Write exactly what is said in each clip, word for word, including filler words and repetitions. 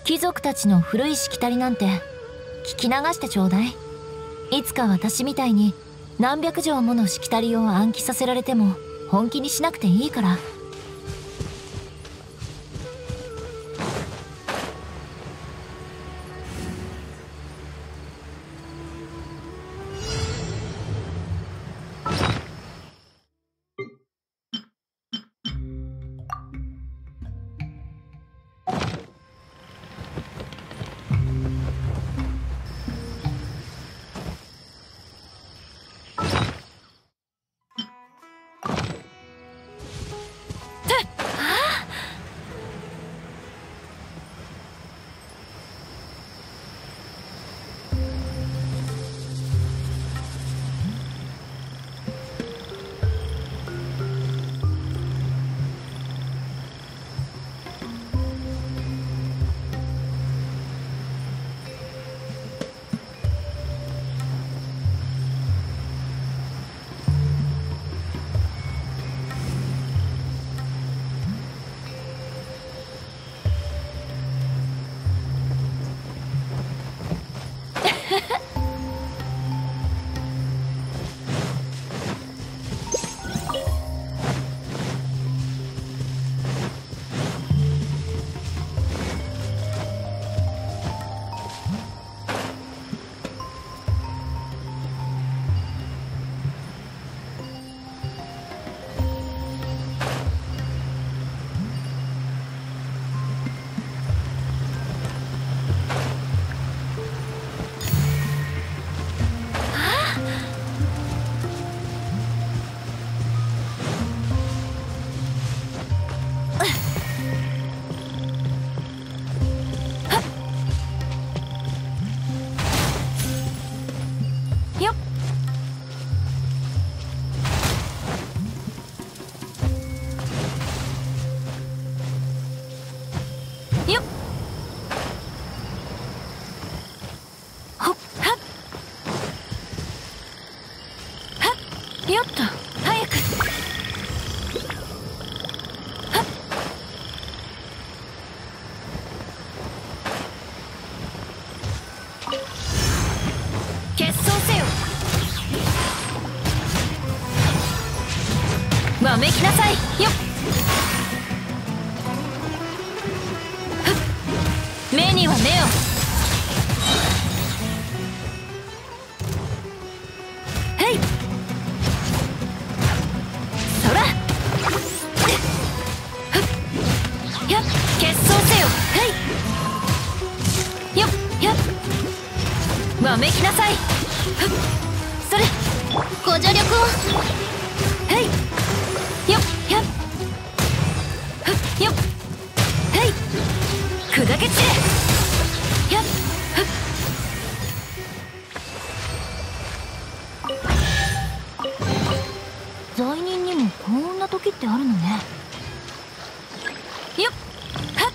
貴族たちの古いしきたりなんて聞き流してちょうだい。いつか私みたいに何百条ものしきたりを暗記させられても本気にしなくていいから。よっと早く。はっ決闘せよ。わめきなさいよっ。はっ目には目を。わめきなさい。それご助力を。はいよっやっよっはい砕け散れやっ罪人にもこんな時ってあるのね。よっはっ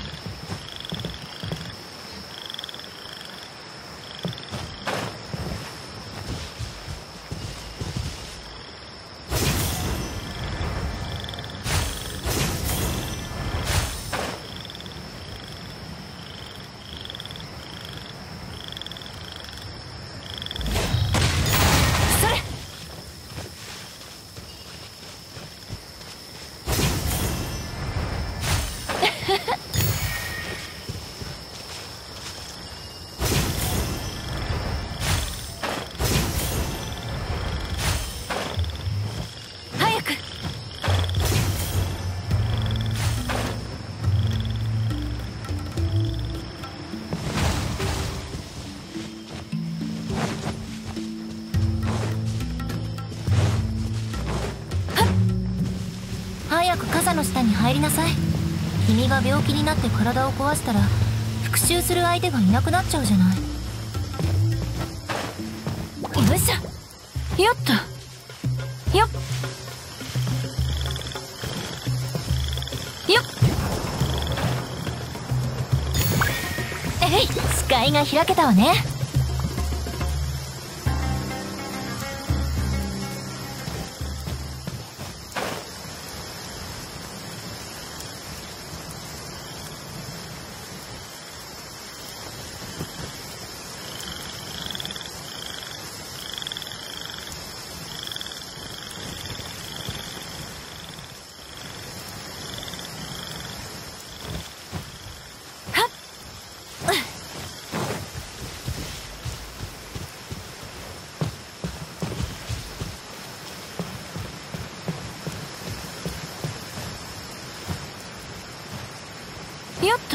早く傘の下に入りなさい。君が病気になって体を壊したら復讐する相手がいなくなっちゃうじゃない。よいしょよっとよっよっえい視界が開けたわね。 よっと。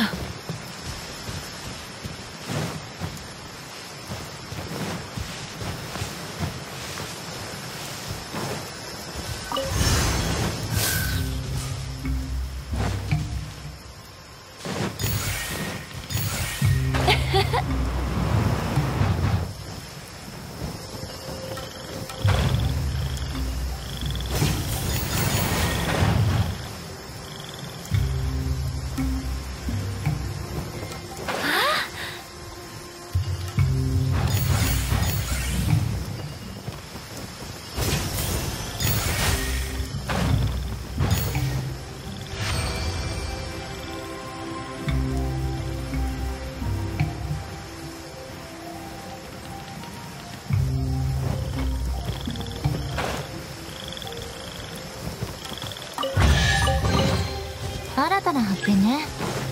新たな発見ね。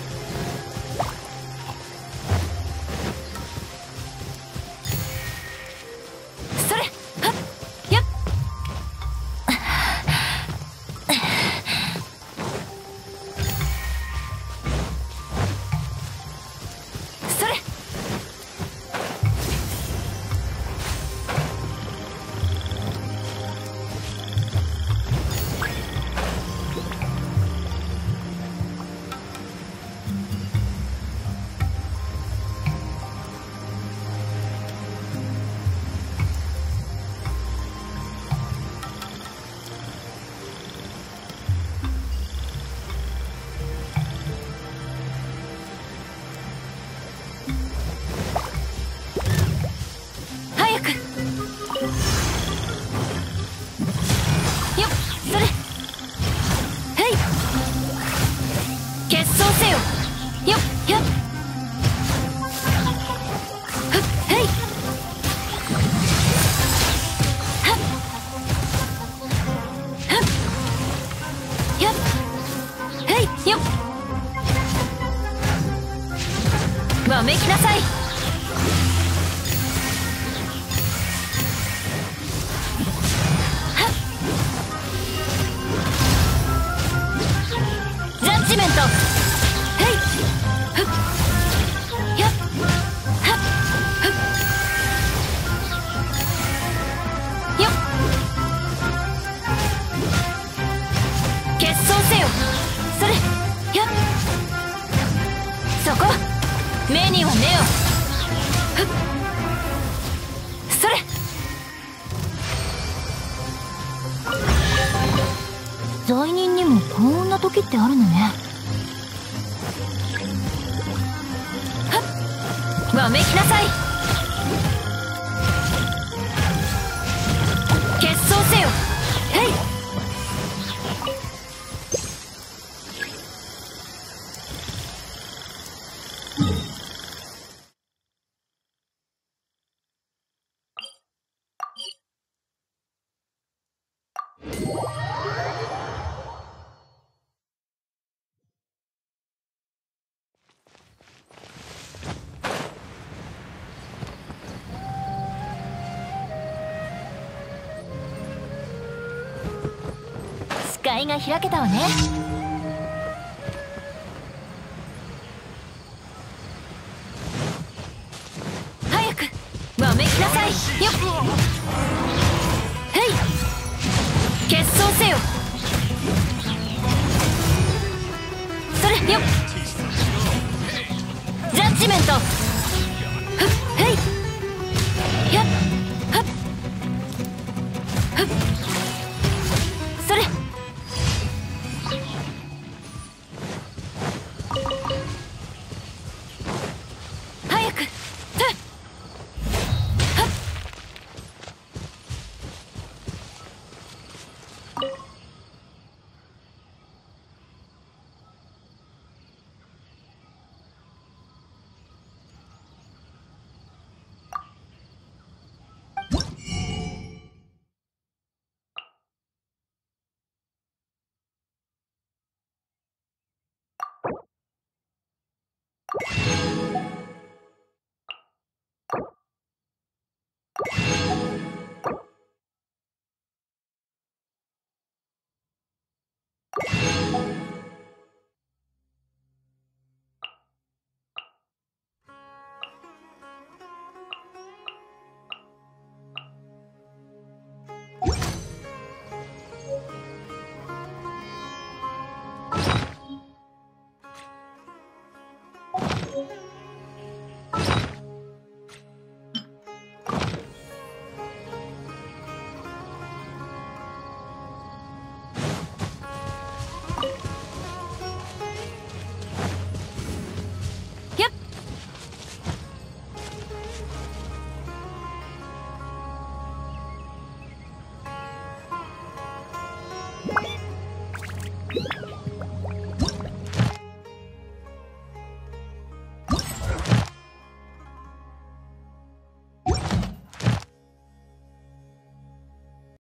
それ、はっ、やっ。それ。わめきなさい。ジャッジメント。へいふっやっはっふっよっ結晶せよ。それやっそこ目には目を。ふっそれ罪人にもこんな時ってあるのね。はっわめきなさい。結晶せよ。へい視界が開けたわね。早くわめきなさい。よっへい結晶せよ。それよっジャッジメント。